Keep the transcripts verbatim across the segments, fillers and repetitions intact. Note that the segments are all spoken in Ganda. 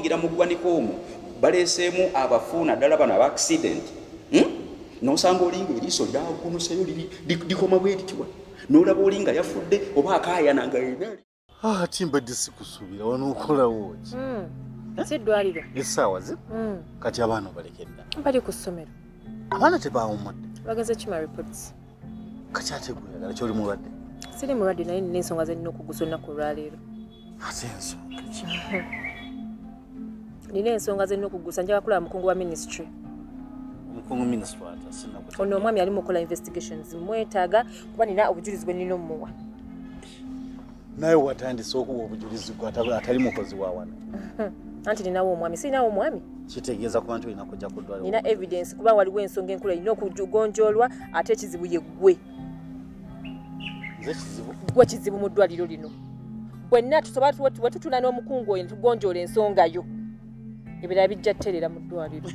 oyingira mu ggwanika omwo baleeseemu abafuuna ddala bano aba accident n'osanga olinga eriiso lyagunuseyo likoma bwe lityo n'olaba olinga yafudde oba akaayana nga yenaali ati mbadde sikusuubira wano okolawo ki si ddwaliro essaawa ze kati abaana balekedda bali ku ssomero abaana tebaawumudde bageze kima reports kati ate gweyagala kyoli mulwadde siri mulwadde naye nina ensonga zenina okugusa olunaku olwaleero ate ensonga ki nina ensonga zenina okugusa njaga kulaba mukungu wa ministry omukungu ministry ata sinnakuta ono omwami ali mukola investigations mwetaaga kuba nina obujulizi bwe nina omuwa naye watandise okuwa obujulizi gwe atali mukozi wa wano anti ninawo omwami sirinawo omwami kitegeeza ku bantu olina kujja ku ddwaliro nina evidence kuba waliwo ensonga enkulu erina okugonjoolwa ate ekizibu ye ggwe nze kizibu gwe kizibu mu ddwaliro lino bwenna tusobola bwe tutuna n'omukungu oyo ne tugonjoola ensonga yo ebirala bijja tterera mu ddwaliro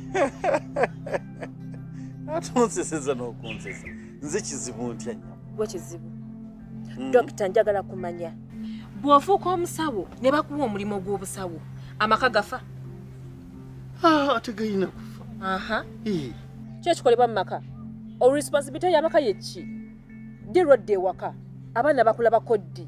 ate onseseza n'okunsesa nze kizibu ntya nnyo gwe kizibu dokita njagala kumanya bw'ofuuka omusawo ne bakuwa omulimu gw'obusawo amaka gafa ate gayina kufa aha ki ekikolebwa mu maka oresponsibility y'amaka ye ki ddi lwodda ewaka abaana bakulaba koddi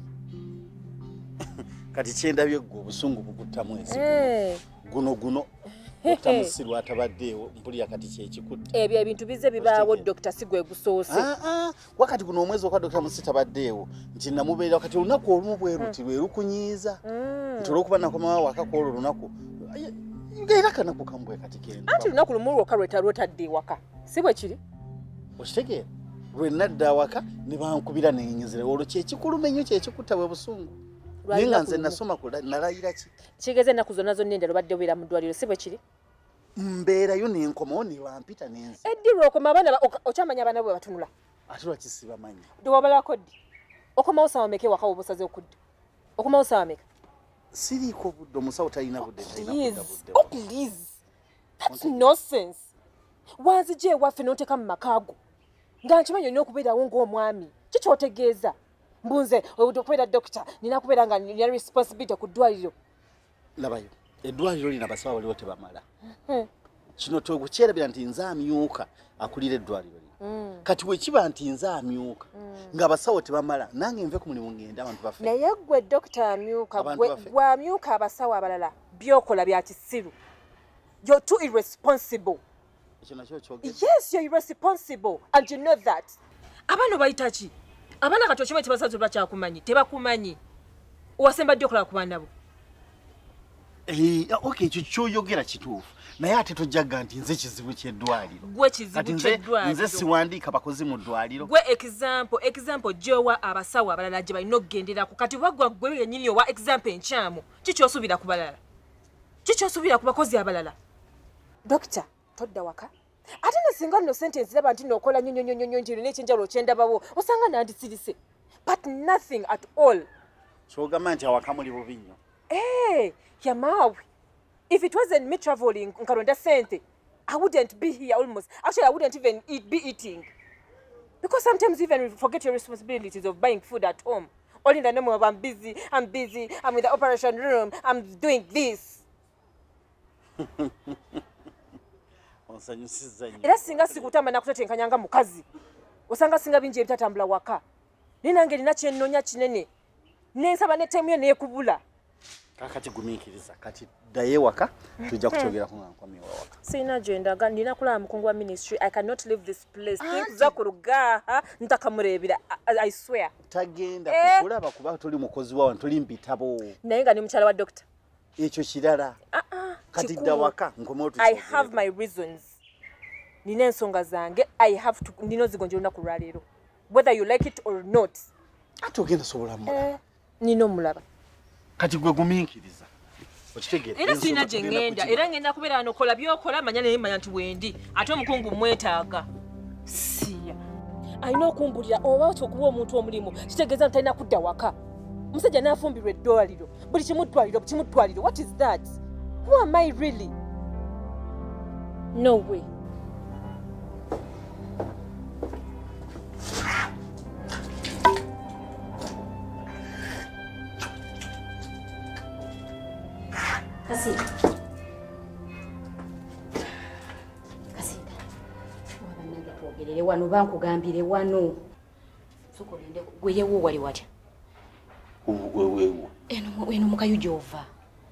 kati kyendabye gwe obusungu bukuttamu ensi guno guno okutamusirw atabaddeewo mpulira kati kyekikutte ebyo ebintu bize bibaawo dokita si gwe gusoose wakati guno omwezi okwa dokita musi tabaddeewo nti namubeerera kati olunaku olumu bwe ruti lwe lukunyiiza nti olwokuba nakomawo waka kwolwo olunaku era kanaku kambwe kati kenda anti lunaku lumu lwokka lwetadde ewaka si bwe kiri okitegeera lwe nadda awaka ne bankubira nenyezera olwo kyekikuluma ennyo kyekikutta bwe busungu naye nga nze nasoma nalayira ki kigeze ennaku zonna zonna endala obadde obeera mu ddwaliro si bwe kiri mbeerayo nenkomawo newampita nenzi eddi lwokoma abaana okyamanya abaana bwe batunula ate lwaki sibamanyi ddewabalako ddi okomawo saawa meka ewaka oba osaze okudda okomawo saawa meka siriiko budde omusawo talina budde oh please that's nonsense wanzija ewaffe n'oteeka mu makaago nga nkimanyi olina okubeerawo ng'omwami kikyotegeeza mbunze okubeera dokita nina kubeera nga nina responsibility ku ddwaliro labayo eddwaliro lina abasawo waliwo tebamala kino tokukyerabira nti nze amyuka akulira eddwaliro lino kati bwekiba nti nze amyuka ng'abasawo tebamala nange nve ku mulimu ngenda abantu baffe naye gwe dokita amyuka gwe amyuka abasawo abalala byokola bya kisiru you're too irresponsible yes you're irresponsible and you know that abaana bayita ki abaana kati okimanyi tebasazo bakyakumanyi tebakumanyi owasemba ddi okola ku baana bo okay ekyo kyoyogera kituufu naye ate tojjaga nti nze kizibu kyeddwaliro gwe kizibu kyeddwaliro nze siwandiika bakozi mu ddwaliro gwe example example gyowa abasawo abalala gye balina okugenderako kati wagwa gwe yennyini owa example enkyamu kikyosuubira ku balala kikyosuubira ku bakozi abalala dokita todda waka ate nesinga nno sentence laba nti nookola nnyo nnyo nnyo nti olina ekyenjalo okyendabawo osanga nandisirise but nothing at all kyogamba nti awaka muli bubi nnyo Hey, Yamawi. If it wasn't me traveling in Karonda Sente, I wouldn't be here almost. Actually, I wouldn't even eat, be eating. Because sometimes even you forget your responsibilities of buying food at home. All in the name of I'm busy, I'm busy, I'm in the operation room, I'm doing this. Era singa sikutamba nakutetenkanyanga mukazi. Osanga singa binje ebitatambula waka. Ninange nina kyennonya kinene. Nensaba ne time yo nekubula. Kakati gumiikiriza kati ddayo waka tujja kukyogera ku nkwami waka sina agenda ga ndina kulaba mukungu wa ministry I cannot leave this place nza kurugaha ntakamurebera I swear tagenda kukulaba kuba tuli mukozi wawo tuli mbitabo naye nga ni mukyala wa doctor ekyo kirala kati dda waka nkomo tu I have my reasons nina ensonga zange I have to nino zigonjera na kulwalero whether you like it or not ate ogenda sobola mulaba nino mulaba kati gwe gumiikiriza okitegeera era sina gye ngenda era ngenda kubeera nokola byokola manya naye manya nti wendi ate omukungu mwetaaga siya alina okumbulira oba okuwa omuntu omulimu kitegeeza nti talina kudda waka musajja n'afumbirwa eddwaliro buli kimuddwaliro kimuddwaliro what is that who am I really no way Kasi, weegerere wano bankugambire wano sukolende gweyewo wali watya wewewo eno eno mukayuja ova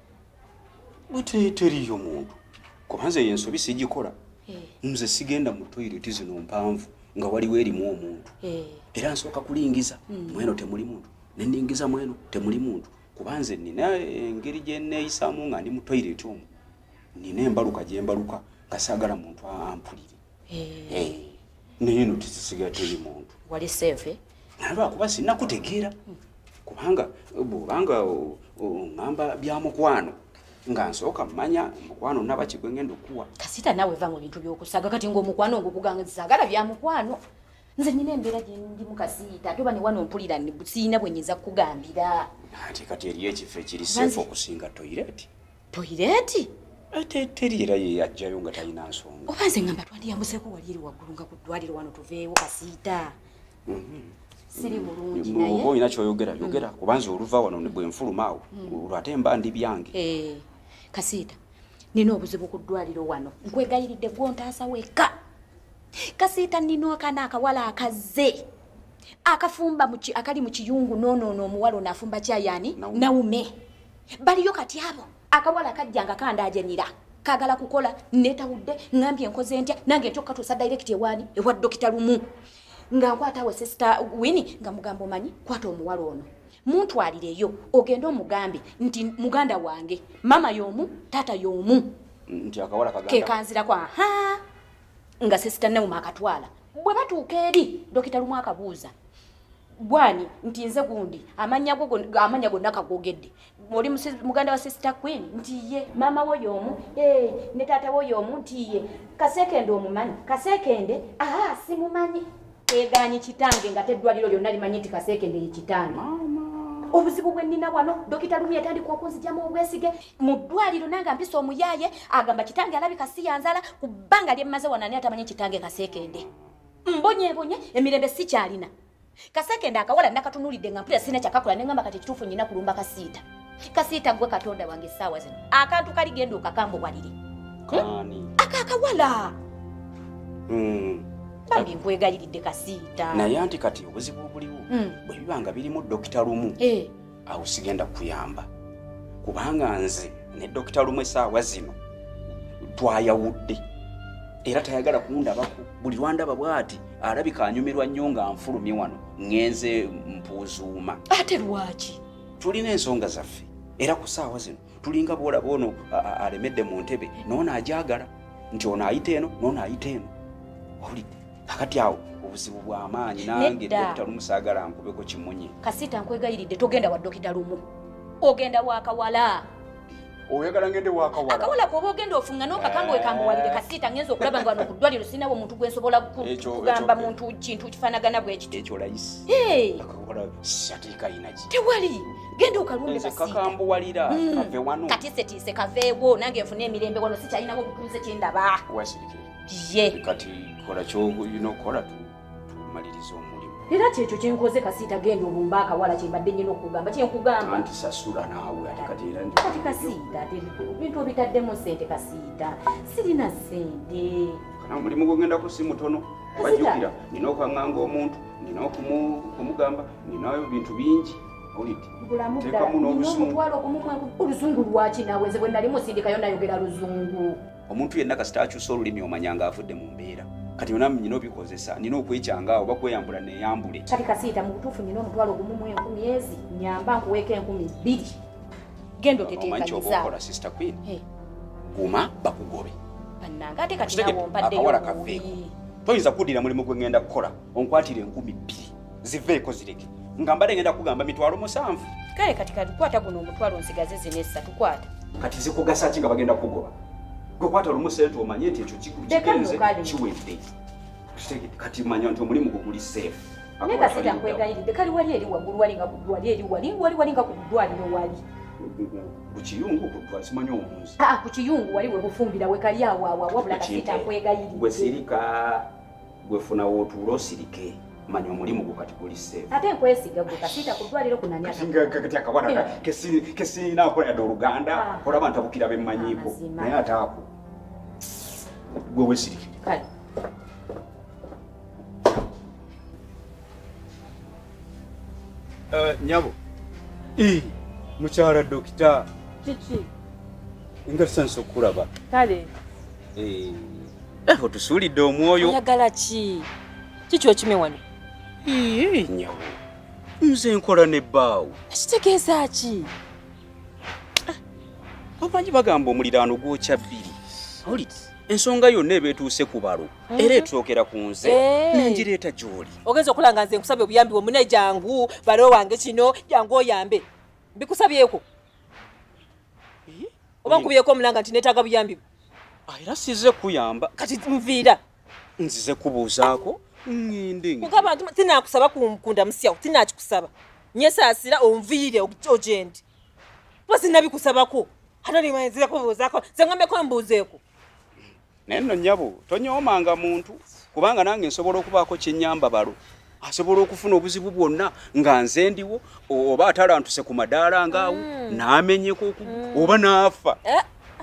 bute teriyo muntu kubanze yensobi sijikola eh nze sigenda mu toilet zino mpanvu nga waliwo erimu omuntu eh era nsooka kulingiza mweno temuli muntu nendingiza mweno temuli muntu kubanze nina engeri gye neeyisaamu nga ndi mu toilet omwo nina embaluka gye mbaluka nga saagala muntu ampulire eh naye no tisisigala teri muntu wali safe nalwakuba sinnakutegeera kubanga bwobanga ngamba bya mukwano nga nsooka mmanya mukwano nabaki gwe ngenda okuwa kasita nawe va mu bintu by'okusaga kati ng'omukwano ng'okuganga sagala bya mukwano nze nina embeera gye ndi mu kasiita ate oba ne wano mpulira siina bwe nyiza kukugambira ate kati eriyo ekifo ekiri seefu okusinga toyireti toyireti ate teri era ye yajjayo nga talina nsonga oba nze ngamba twandiyambuseko wali eri waggulu nga ku ddwaliro wano tuveewo kasiita siri mulungi naye oba olina kyoyogera yogera kubanza oluva wano ne bwe nfulumaawo olwate mba ndi byange kasiita nina obuzibu ku ddwaliro wano nkwegayiridde gwontaasa wekka kasiita nina akana akawala akaze akafumba akali mu kiyungu noonoono omuwala onaafumba kyayani nawume baliyo kati abo akawala kajjanga kandaajanira kagala kukola netawudde ngambye enkoze ntya nange nkyokka tuusa direct ewaani ewa dokita lumu nga nkwata we sister Winnie nga mugamba omanyi kwata omuwala ono muntwalireyo ogenda omugambe nti muganda wange mama y'omu taata y'omu nti akawala kaganda ke kanzira kwa ha nga sister Nauma akatwala bwe batuuka eri dokita lumu akabuuza bwani nti nze gundi amanya go amanya gonna kagogedde oli muganda wa sister Queen nti ye mama wo y'omu eh ne taata wo y'omu nti ye kasekende omumanyi kasekende aha simumanyi kweganyi kitange nga teddwaliro lyonna limanyi nti kasekende ye kitange obuzibu bwe nnina wano dokita Lumi yatandika okunzijamu obwesige mu ddwaliro nanga mpisa omuyaaye agamba kitange alabika si yanzala ku bbanga lyemmaze wano ani atamanyi kitange kasekende mbonyebonye emirembe si kyalina kasekende akawala nakatunulidde nga mpulira sina kyakakola ne ngamba kati kituufu nyina kulumba kasiita kasiita gwe katonda wange essaawa zino akantu kali genda okakambo walire kani aka akawala bambi nkwegayiridde kasiita naye anti kati obuzibu obuliwo bwe bibanga birimu dokita Lumu awo sigenda kuyamba kubanga nze ne dokita Lumu essaawa zino twayawudde era tayagala kundabako buli lwandaba bw'ati alabika anyumirwa nnyo nga nfulumye wano ngenze mpuuzuuma ate lwaki tulina ensonga zaffe era ku ssaawa zino tulinga bwolaba ono alemedde mu ntebe n'ono ajagala nti ono ayita eno n'ono ayita eno owulidde kakati awo obuzibu bw'amaanyi nange dokita Lumu saagala nkubeko kimunye kasiita nkwegayiridde togenda wa dokita Lumu ogenda wakawala oyagala ngende wakawala akawala koba ogenda ofunga n'okakambo wekambuwalire kasiita ngenza okulaba nga wano ku ddwaliro sinawo omuntu gwensobola kugamba muntu kintu kifaanagana bwe kiti ekyo layisi akawala sateeka yinaki tewali genda okalumbe kasiita kakambuwalira kave wano kati setiise kaveewo nange nfune emirembe wano sikyalinawo obutuuze kyendaba wasirike ye kati kola kyoyinaokola tumaliriza omulimu era kyekyo kyenkoze kasiita genda olumba akawala kyembadde nyina okugamba kyenkugamba anti sasula naawe ate kati era kati kasiita ate bintu obitaddemu ssente kasiita sirina ssente kana omulimu gwegenda si mutono bajjukira nina okwaŋŋanga omuntu nina okumugamba ninayo bintu bingi tekamu n'oluzungu oluzungu lwaki nawe nze bwe nali musindikayo nayogera luzungu omuntu yenna kasita akyusa olulimi omanya nga avudde mu mbeera kati yonna nina obikozesa nina okwekyanga oba kweyambula neeyambule kati kasiita mu butuufu nina omutwalo gumu mu enkumi ezi nyamba nkuweeko enkumi bbiri genda oteteekanyiza okola sister Queen guma bakugobe bannanga ate kati nawo mpaddeyo akawala kaveeko toyinza kuddira mulimu gwe ngenda kukola onkwatira enkumi bbiri ziveeko zireke nga mbadde ngenda kugamba mitwalo musanvu kale kati katukwata guno omutwalo nsigaze zino essatu kwata kati zikugasa ki nga bagenda kugoba gwe kwata olumu sente omanye nti ekyo kigenze kiwedde kati manya nti omulimu gwe guli seefu naye kasiita nkwegayiridde kali wali eri waggulu walinga ku wali eri wali wali walinga ku ddwaliro wali ku kiyungu ku simanyi omunzi aa ku kiyungu wali we bufumbira we kali awo awo wabula kasiita nkwegayiridde gwe sirika gwe funa wootuula osirike manya omulimu gwe kati guli seefu ate nkwesiga gwe kasiita ku ddwaliro kunani kati akawala kesirina akola yadde oluganda olaba ntabukira bemmanyiiko naye ate ako gwe wesirike kale Uh, nyabo. Eh, mukyala dokita. Kiki? Ingasanso kulaba. Kale. Eh, eh otusulidde omwoyo. Oyagala ki? Kiki okime wano? Eh, nyabo. Nze nkola ne baawo. Ekitegeeza ki? Omanyi bagamba omuliraano gwokya bbiri. Oliti. Ensonga yonna ebeetuuse ku balo era etusookera ku nze n'enjireeta gy'oli. Ogenza okulanga nze nkusabye obuyambi bwomune jangu balo wange kino jangu oyambe mbikusabyeko oba nkubyeko omulanga nti neetaaga buyambi era sizze kuyamba kati nviira nzize kubuuzaako ngende kugamba nti tinaakusaba kumukunda musyawo tinaakikusaba nyesaasira onviire ogendi kuba sinnabikusabako ate nimanzira kubuuzaako ze ngambeko mbuuzeeko. Neno nyabo tonyoomanga muntu kubanga nange nsobola okubaako kyennyamba balo asobola okufuna obuzibu bwonna nga nze ndiwo oba atalantuse ku madaala ngaawo mm. naamenyeko mm. oba naafa eh?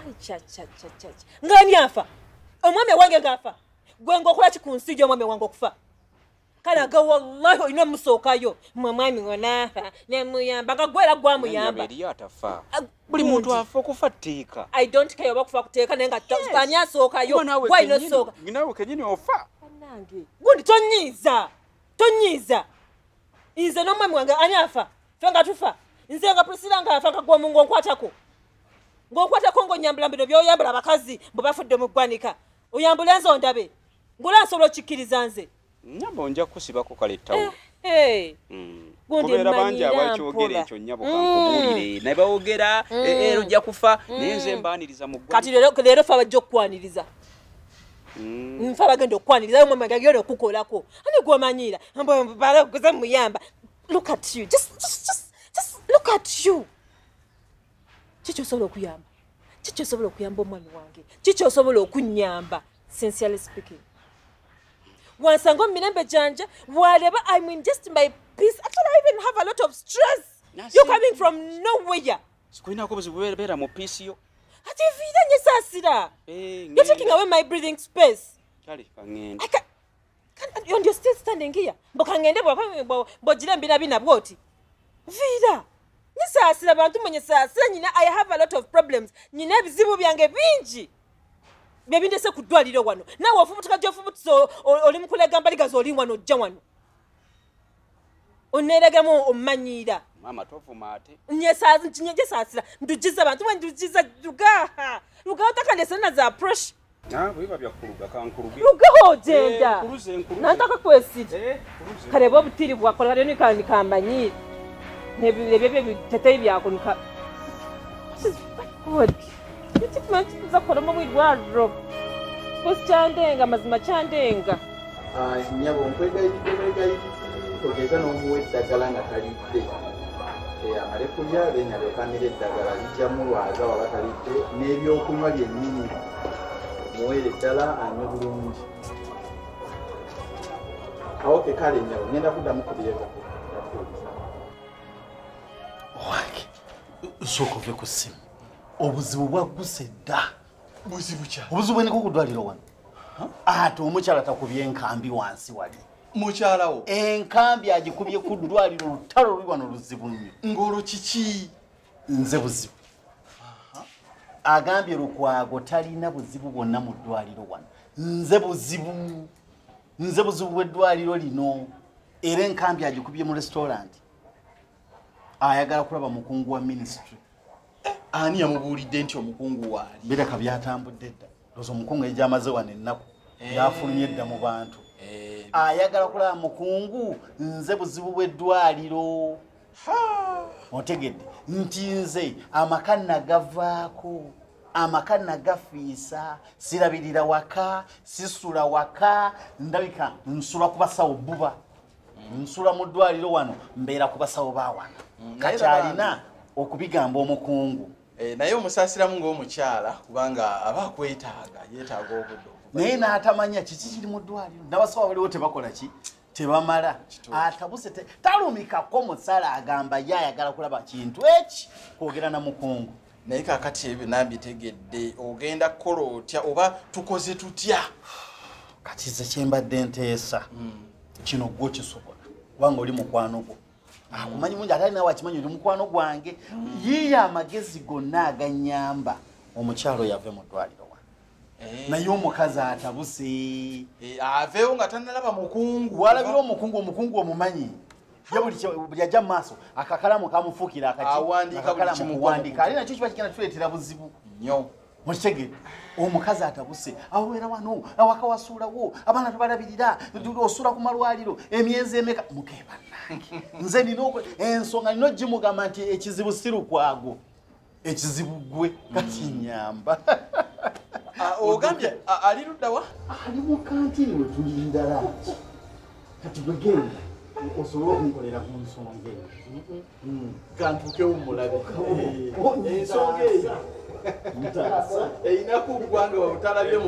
Ngani afa omwami wange ngaafa gwe ng'okola ki ku nsi gy'omwami wange okufa kalaga wallahi olina musookayo mwamwami wanaafa nemuyamba nga gwera gwamuyamba eri atafa buli muntu afa okufa tteeka. I don't care oba kufa kuteeka naye nga ani asookayo gwalina osooka naawe kenyini ofa nange gundi tonyiiza tonyiiza nze n'omwami wange ani afa fe nga tufa nze nga Priscilla ngaafa kagwamu ng'onkwatako ng'onkwatako ng'onyambula bino by'oyambula abakazi bwe bafudde mu ggwanika oyambula nze ondabe ngula nsobola okikkiriza nze nyabo nja kusibako kale ttawulo eh kubeera bangi abakyogera ekyo nyabo kankubuulire naye bawogera ero ojja kufa naye nze mbaaniriza mu ggwanika kati leero fe abajja okukwaniriza nfa bagenda okukwaniriza yo mwemwe gagenda okukolako ani gw'omanyiira balaguza muyamba. Look at you just, just, just, just look at you kiki osobola okuyamba kiki osobola okuyamba omwami wange kiki osobola okunyamba sincerely speaking wansanga omumirembe gyanje waleba I mean just my peace actually I even have a lot of stress you're coming from nowhere sikulinako buzibu beera mu peace yo ati vida nyesaasira you're taking away my breathing space kale kangende you're you're still standing here mboka ngende bwogire mbira bina bwoti vida nyesaasira bantu mwenyesaasira nyina I have a lot of problems nyina ebizibu byange bingi bebindese ku ddwaliro wano naawe ofubutuka gy'ofubutuse oli mukulega mbaligazi oli wano ojja wano oneeregamu omumanyiira mama tovuma ate nyesaasira ndugiza abantu bwe ndugiza lugaha lugaho takandese na za approach biba byakuluga kankuluge lugaho ogenda nantaka kwesiti kareba obutiri bwakola kale nikandi kambanyiire nebyo biteteyi byakonika Chimanchi kuza koloma mwidwaro. Kosi chandenga mazima chandenga. Ah, nyabo mpega yidega yidi. Ogeza no muwe dagala nga kalite. Eh amale kulya benya bekamire dagala lijja mulwaza waba kalite nebyo okunywa byennyini. Muwe dala anywe bulungi. Awoke kale nyabo ngenda kudamu kubireka. Wake. Soko vye kusimu. Obuzibu bwaguse dda. Buzibu kya. Obuzibu bwe kudwaliro wano. Ate omukyala takubye enkambi wansi wali. Mukyala wo. Enkambi agikubye ku ddwaliro lutalo luli wano luzibu nnyo. Ngolo kiki? Nze buzibu. Agambye Lukwago talina buzibu bwonna mu ddwaliro wano. Nze buzibu. Nze buzibu bw'eddwaliro lino. Era enkambi agikubye mu restaurant. Ayagala kulaba mukungu wa ministry. Ani yamubulidde nti omukungu wali bireka byatambudde dda lozo omukungu ejamaze wane ennaku yafulumye dda mu bantu ayagala kulaba mukungu nze buzibu bw'eddwaliro otegedde nti nze amakanna gavaako amakanna gafiisa sirabirira waka sisula waka ndabika nsula ku basawo buba nsula mu ddwaliro wano mbeera ku basawo bawana kakyalina okubigamba omukungu eh naye omusasiramu ng'omukyala kubanga abakwetaaga yeetaaga obudde naye n'atamanya kiki kiri mu ddwaliro n'abasawo baliwo tebakola ki tebamala atabuse talumikako musala agamba ye ayagala kulaba kintu eki kwogera na mukungu naye kaakati ebyo nambitegedde ogenda kukola otya oba tukoze tutya kati ze kyembadde nteesa kino gwo kisobola kubanga oli mukwano gwo akumanyi mungi atali nawe akimanyi oli mukwano gwange yiye amagezi gonna aganyamba omukyalo yave mu ddwaliro wa naye omukazi atabuse aveewo nga tanalaba mukungu walabira omukungu omukungu omumanyi ye buli ajja mu maaso akakalamu kamufuukira akakiwandika ali nakyo kiba kigenda tuleetera buzibu nnyo mukitegere omukazi atabuse awera wano awaka wasuulawo abaana tubalabirira osula ku malwaliro emyezi emeka mukebanange nze nina ensonga nina ogimugamba nti ekizibu sirukwago ekizibu gwe kati nyamba ogambye ali luddawa ali mu kantini we tulindala kati gwe genda osobola okunkolera ku nsonga eyo kantukewo mulabe ensonga eyo eyinaku ogwange wabutalabyemu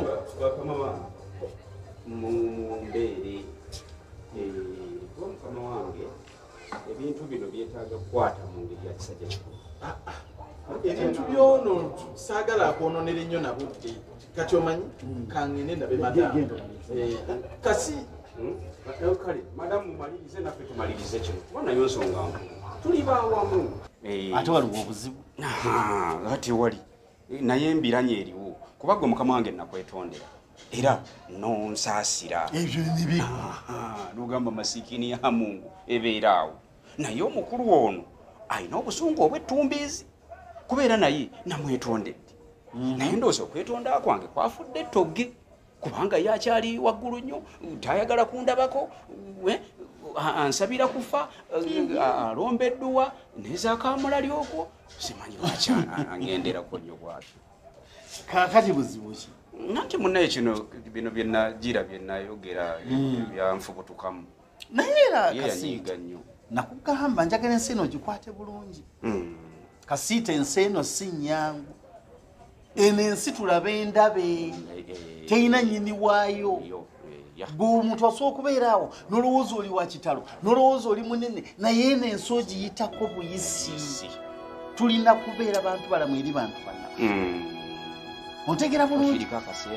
mumbeere mukama wange ebintu bino byetaaga kukwata mu ngeri ya kisajja kikulu ebintu byono saagala akwononera ennyo nabudde kati omanyi kangende ndabe madamu kasi kale madamu mumalirize naffe tumalirize kino kubanayo nsonga nkulu tuli baawamu ate waliwo obuzibu ati wali naye embiranye eriwo kuba gwe mukama wange nakwetondera era nonsaasira ebyo nibi nogamba masiikini ya mungu ebeera awo naye omukulu ono alina obusungu obwettumbiizi kubeera naye namwetondedde naye ndoozi okwetonda kwange kwafudde ettogge kubanga yakyali waggulu nnyo tayagala kundabako ansabira kufa alombeddwa nezakamulali okwo simanyi lwaki angenderako nnyo bwatyo kakati buzibu ki nanti munnaye kino bino byenagira byenayogera byanfubutukamu naye era yeyanyiiga nnyo nakugamba njagala ensi eno gikwate bulungi kasiita ensi eno si nnyangu eno ensi tulabe endabe terina nnyini waayo gwe omuntu asobola okubeera awo n'olowooza oli wa kitalo n'olowooza oli munene naye eno ensi ogiyitako buyisi tulina kubeera bantu balamu eri bantu banna ontegera bulungi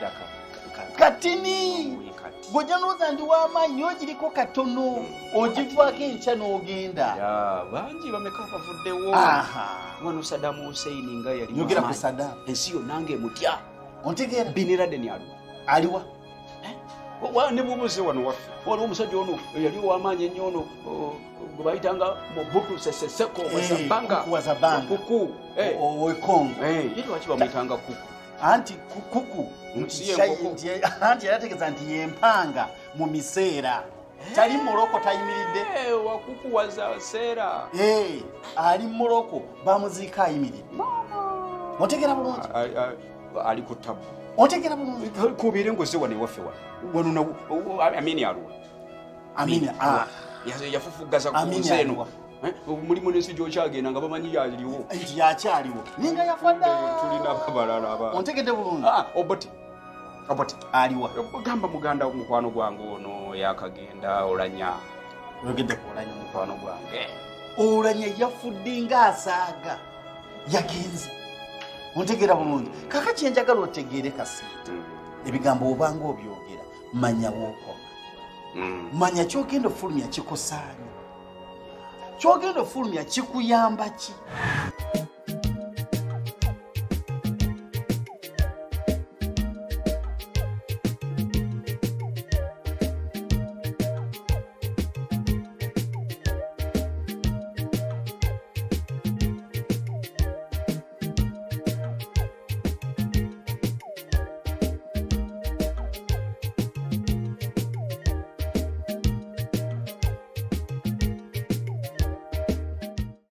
katini gojja n'olowooza ndi w'amaanyi ogiriko katono ogivaako enkya n'ogenda bangi bameka bavuddewo wano Saddam Hussein nga yali yogera ku Saddam ensi yonna ng'emutya ontegeera Bin Laden aliwa aliwa ne bubuze wano waffe waliwo omusajja ono yali ow'amaanyi ennyo ono gwe bayitanga Mobutu Sese Seko Wazabanga kuku owekongo ye lwaki bamuyitanga kuku anti kuku anti yarategeeza nti yempanga mu miseera tali Moroko tayimiridde wakuku waza seera ali Moroko bamuziika ayimiridde otegera bulungi ali ku tabu otegera bulungi kubiire ngoze wane waffe wano amini aluwa amini yafufugaza ku nsi eno mulimu n'ensi gy'okyagenda nga bamanyi yaliwo nti yakyaliwo ninga yafadda tulina abalala aba ontegedde bulungi oboti oboti aliwa gamba muganda mukwano gwange ono yakagenda olanya oyogedde ku olanya mukwano gwange olanya yafudde ng'asaaga yagenze ontegera bulungi kaka kyenjagala otegeere kasiita ebigambo obanga obyogera manya wookoma manya kyogenda ofulumya kikusaanya kyogenda ofulumya kikuyamba ki